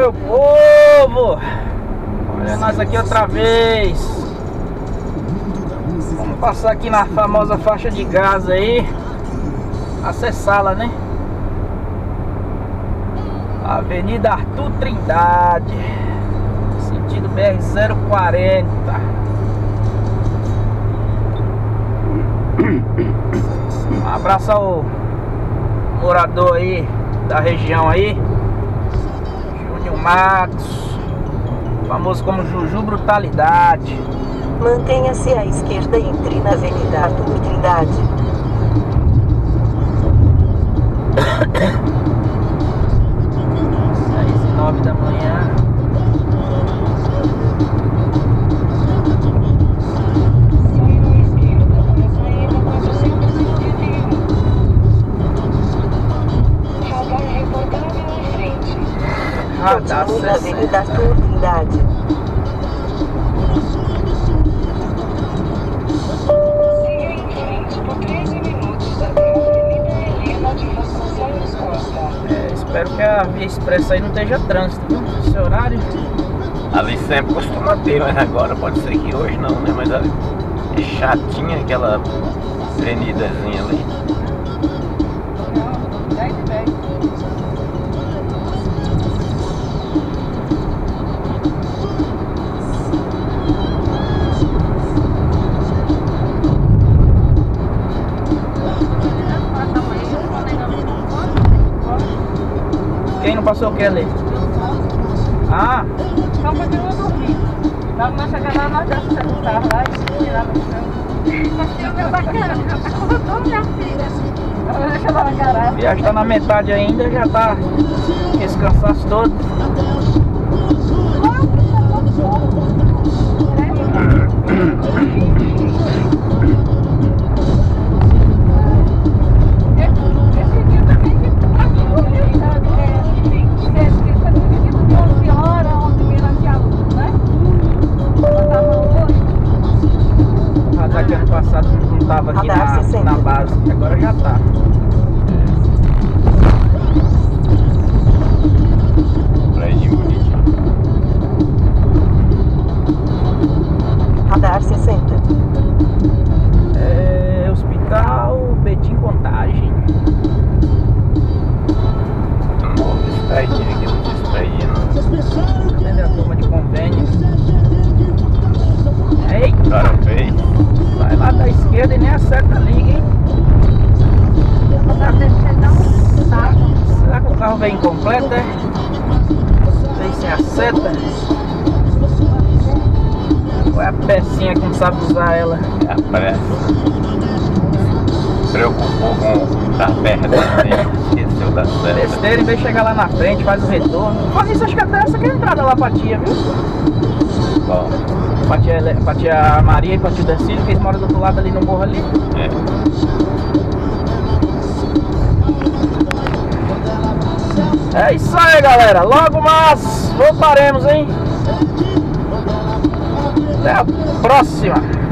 meu povo! Olha nós aqui outra vez. Vamos passar aqui na famosa faixa de gás aí. Acessá-la, né? Avenida Arthur Trindade, sentido BR-040. Um abraço ao morador aí da região aí, Júnior Matos, famoso como Juju Brutalidade. Mantenha-se à esquerda e entre na Avenida Arthur Trindade. 6h09 da manhã. Continue na Avenida Arthur Trindade. Siga em frente por 13 minutos até a Avenida Helena de Vasconcelos Costa. Espero que a Via Expressa aí não esteja trânsito, viu? Esse horário. Ali sempre costuma ter, mas agora pode ser que hoje não, né? Mas ali é chatinha aquela avenidazinha ali. Não, 10 e 10. Quem não passou o que ali? Ah, Então continua dormindo. Logo nós chegamos lá, nós já saímos do carro lá e tirava o chão. Mas tem o meu bacana, acordou minha filha. Ela deixa lá na a garagem. viagem tá na metade ainda, já tá esse cansaço todo. Esse dia também de 11 horas, 11h de aluno, né? O radar que ano passado não tava aqui Radar 60. na base, agora já tá. Prédio bonitinho. Radar 60. Hospital Betim Contagem. Não vou distrair aqui, não distrair não. Atende a turma de convênio. Ei, Cara feio. vai lá da esquerda e nem acerta a liga, hein? Será que o carro vem incompleto, é? Vem sem a seta? Ou é a pecinha que não sabe usar ela? É a pressa. Preocupou com a perna dele, esqueceu da seta. Besteira, em vez de chegar lá na frente, faz o retorno. Mas isso, acho que até essa que é a entrada lá pra tia, viu? Bom, Pra tia Maria e pra tio Decílio, que eles moram do outro lado ali no morro ali. É isso aí, galera. Logo mais voltaremos, hein? Até a próxima.